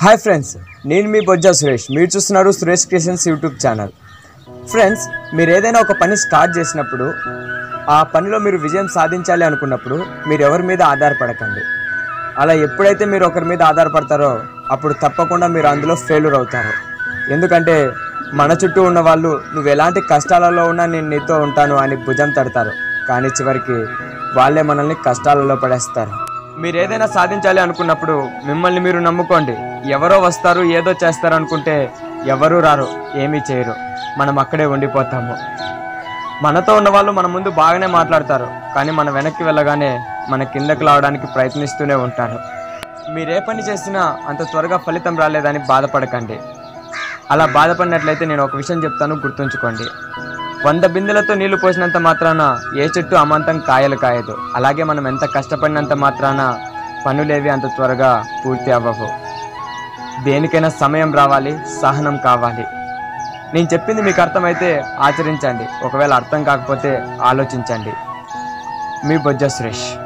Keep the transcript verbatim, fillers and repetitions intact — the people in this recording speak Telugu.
హాయ్ ఫ్రెండ్స్, నేను మీ బొజ్జా సురేష్. మీరు చూస్తున్నారు Suresh creations YouTube channel. Friends, మీరు ఏదైనా ఒక పని స్టార్ట్ చేసినప్పుడు ఆ పనిలో మీరు విజయం సాధించాలి అనుకున్నప్పుడు మీరు ఎవరి మీద ఆధారపడకండి. అలా ఎప్పుడైతే మీరు ఒకరి మీద ఆధారపడతారో అప్పుడు తప్పకుండా మీరు అందులో ఫెయిల్యూర్ అవుతారు. ఎందుకంటే మన చుట్టూ ఉన్న వాళ్ళు నువ్వు ఎలాంటి కష్టాలలో ఉన్నా నేను నీతో ఉంటాను అని భుజం తడతారు, కానీ చివరికి వాళ్ళే మనల్ని కష్టాలలో పడేస్తారు. మీరు ఏదైనా సాధించాలి అనుకున్నప్పుడు మిమ్మల్ని మీరు నమ్ముకోండి. ఎవరో వస్తారు, ఏదో చేస్తారు అనుకుంటే ఎవరూ రారు, ఏమీ చేయరు. మనం అక్కడే ఉండిపోతాము. మనతో ఉన్న వాళ్ళు మన ముందు బాగానే మాట్లాడతారు, కానీ మనం వెనక్కి వెళ్ళగానే మన కిందకు రావడానికి ప్రయత్నిస్తూనే ఉంటారు. మీరే పని చేసినా అంత త్వరగా ఫలితం రాలేదని బాధపడకండి. అలా బాధపడినట్లయితే నేను ఒక విషయం చెప్తాను, గుర్తుంచుకోండి. వంద బిందెలతో నీళ్లు పోసినంత మాత్రాన ఏ చెట్టు అమాంతం కాయలు కాయదు. అలాగే మనం ఎంత కష్టపడినంత మాత్రాన పనులేవి అంత త్వరగా పూర్తి అవ్వవు. దేనికైనా సమయం రావాలి, సహనం కావాలి. నేను చెప్పింది మీకు అర్థమైతే ఆచరించండి, ఒకవేళ అర్థం కాకపోతే ఆలోచించండి. మీ బొజ్జా సురేష్.